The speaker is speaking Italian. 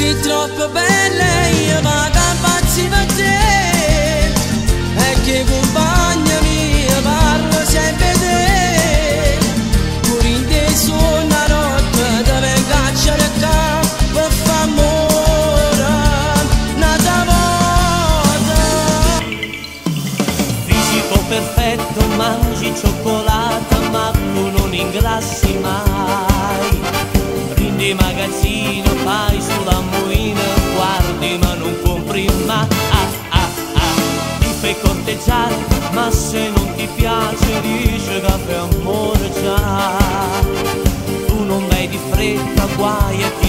sei troppo bella e io vado a pazzi per te, e che compagna mia parlo sempre te, pure in te su una notte dove cacciare qua per fa amore un'altra volta. Fisico perfetto, mangi cioccolata ma tu non ingrassi mai, prendi magazzino, fai sulla moina, guardi ma non compri mai. Ti fai corteggiare ma se non ti piace dice che per amore già, tu non vai di fretta, guai e